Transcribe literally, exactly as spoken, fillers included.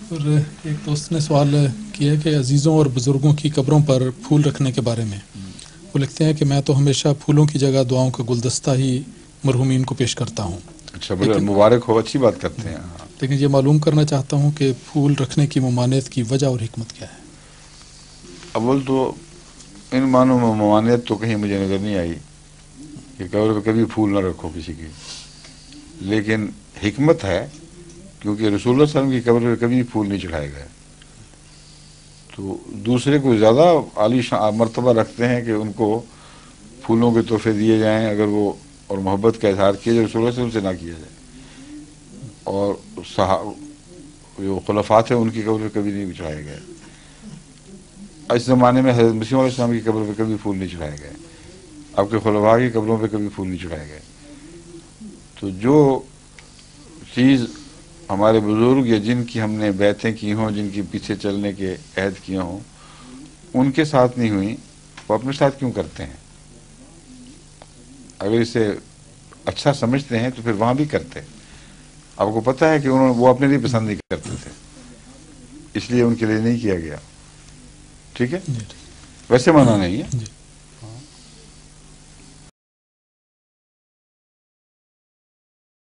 اور ایک دوست نے سوال کیا کہ عزیزوں اور بزرگوں کی قبروں پر پھول رکھنے کے بارے میں، وہ لکھتے ہیں کہ میں تو ہمیشہ پھولوں کی جگہ دعاؤں کا گلدستہ ہی مرحومین کو پیش کرتا ہوں. اچھا، بڑے مبارک ہو، اچھی بات کرتے ہیں. لیکن یہ معلوم کرنا چاہتا ہوں کہ پھول رکھنے کی ممانعت کی وجہ اور حکمت کیا ہے؟ اول تو ان معنوں میں ممانعت تو کہیں مجھے نظر نہیں آئی کہ قبر پہ کبھی پھول نہ رکھو کسی کی، لیکن حکمت ہے کیونکہ رسول اللہ صلی اللہ علیہ وسلم کی قبر پہ کبھی پھول نہیں چڑھائے گئے. تو دوسرے کو زیادہ عالی شان مرتبہ رکھتے ہیں کہ ان کو پھولوں کے تحفے دیے جائیں اگر وہ، اور محبت کا اظہار کیا جائے، رسول اللہ صلی اللہ علیہ وسلم سے نہ کیا جائے. اور صحابہ جو خلفاء ہیں ان کی قبر پہ کبھی نہیں چڑھائے گئے. اس زمانے میں حضرت مسیح علیہ السلام کی قبر پہ کبھی پھول نہیں چڑھائے گئے، آپ کے خلفاء کی قبروں پہ کبھی پھول نہیں چڑھائے گئے. تو جو چیز ہمارے بزرگ یا جن کی ہم نے بیعتیں کی ہوں، جن کے پیچھے چلنے کے عہد کیے ہوں، ان کے ساتھ نہیں ہوئی، وہ اپنے ساتھ کیوں کرتے ہیں؟ اگر اسے اچھا سمجھتے ہیں تو پھر وہاں بھی کرتے. آپ کو پتہ ہے کہ انہوں وہ اپنے لیے پسند نہیں کرتے تھے، اس لیے ان کے لیے نہیں کیا گیا. ٹھیک ہے، ویسے مانا نہیں ہے.